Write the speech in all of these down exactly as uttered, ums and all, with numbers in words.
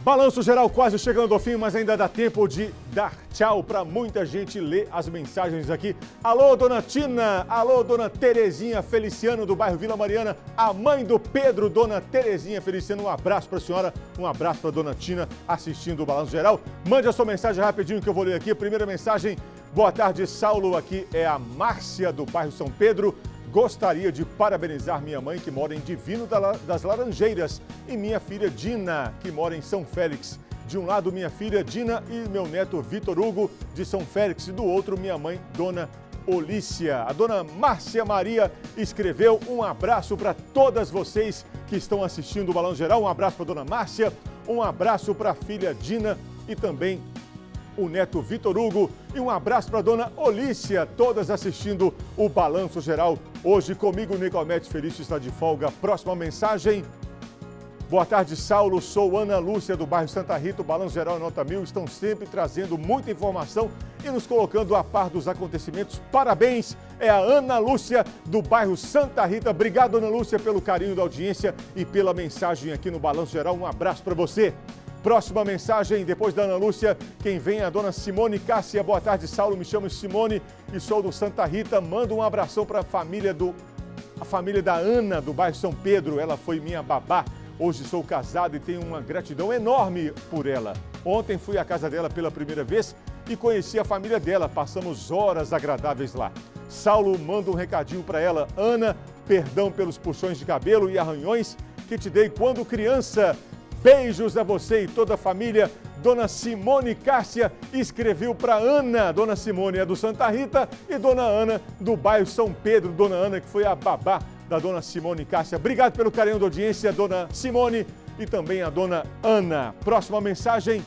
Balanço geral quase chegando ao fim, mas ainda dá tempo de dar tchau para muita gente ler as mensagens aqui. Alô, dona Tina, alô, dona Terezinha Feliciano do bairro Vila Mariana, a mãe do Pedro, dona Terezinha Feliciano, um abraço para a senhora, um abraço para dona Tina assistindo o Balanço Geral. Mande a sua mensagem rapidinho que eu vou ler aqui. Primeira mensagem, boa tarde, Saulo, aqui é a Márcia do bairro São Pedro. Gostaria de parabenizar minha mãe, que mora em Divino das Laranjeiras, e minha filha Dina, que mora em São Félix. De um lado, minha filha Dina e meu neto Vitor Hugo, de São Félix, e do outro, minha mãe, dona Olícia. A dona Márcia Maria escreveu um abraço para todas vocês que estão assistindo o Balanço Geral. Um abraço para a dona Márcia, um abraço para a filha Dina e também o neto Vitor Hugo, e um abraço para a dona Olícia, todas assistindo o Balanço Geral. Hoje comigo, Nicomete Felício está de folga. Próxima mensagem. Boa tarde, Saulo. Sou Ana Lúcia do bairro Santa Rita. O Balanço Geral e Nota Mil estão sempre trazendo muita informação e nos colocando a par dos acontecimentos. Parabéns! É a Ana Lúcia do bairro Santa Rita. Obrigado, Ana Lúcia, pelo carinho da audiência e pela mensagem aqui no Balanço Geral. Um abraço para você. Próxima mensagem, depois da Ana Lúcia, quem vem é a dona Simone Cássia. Boa tarde, Saulo, me chamo Simone e sou do Santa Rita. Mando um abração para a família do a família da Ana, do bairro São Pedro. Ela foi minha babá. Hoje sou casado e tenho uma gratidão enorme por ela. Ontem fui à casa dela pela primeira vez e conheci a família dela. Passamos horas agradáveis lá. Saulo manda um recadinho para ela. Ana, perdão pelos puxões de cabelo e arranhões que te dei quando criança. Beijos a você e toda a família. Dona Simone Cássia escreveu para Ana. Dona Simone é do Santa Rita e Dona Ana do bairro São Pedro. Dona Ana, que foi a babá da Dona Simone Cássia. Obrigado pelo carinho da audiência, Dona Simone e também a Dona Ana. Próxima mensagem.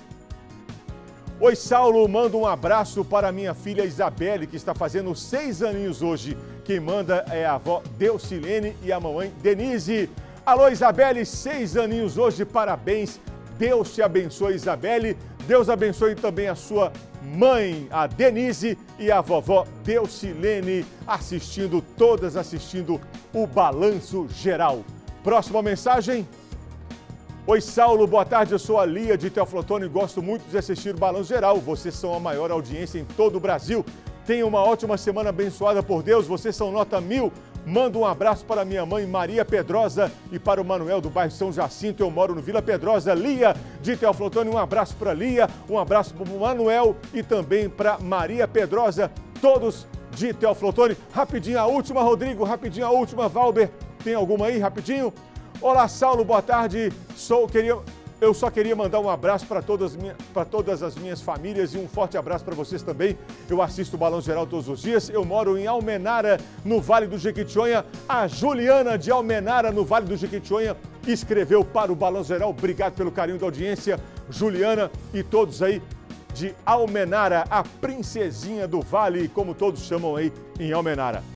Oi, Saulo, mando um abraço para a minha filha Isabelle, que está fazendo seis aninhos hoje. Quem manda é a avó Deucilene e a mamãe Denise. Alô, Isabelle, seis aninhos hoje, parabéns. Deus te abençoe, Isabelle. Deus abençoe também a sua mãe, a Denise, e a vovó Deucilene, assistindo, todas assistindo o Balanço Geral. Próxima mensagem. Oi, Saulo, boa tarde, eu sou a Lia de Teoflotone e gosto muito de assistir o Balanço Geral. Vocês são a maior audiência em todo o Brasil. Tenham uma ótima semana abençoada por Deus. Vocês são nota mil. Mando um abraço para minha mãe Maria Pedrosa e para o Manuel do bairro São Jacinto. Eu moro no Vila Pedrosa. Lia de Teoflotone, um abraço para Lia, um abraço para o Manuel e também para Maria Pedrosa, todos de Teoflotone. Rapidinho a última, Rodrigo, rapidinho a última, Valber. Tem alguma aí, rapidinho? Olá, Saulo, boa tarde. Sou, queria... Eu só queria mandar um abraço para todas, para todas as minhas famílias e um forte abraço para vocês também. Eu assisto o Balanço Geral todos os dias. Eu moro em Almenara, no Vale do Jequitinhonha. A Juliana de Almenara, no Vale do Jequitinhonha, escreveu para o Balanço Geral. Obrigado pelo carinho da audiência, Juliana e todos aí de Almenara, a princesinha do Vale, como todos chamam aí em Almenara.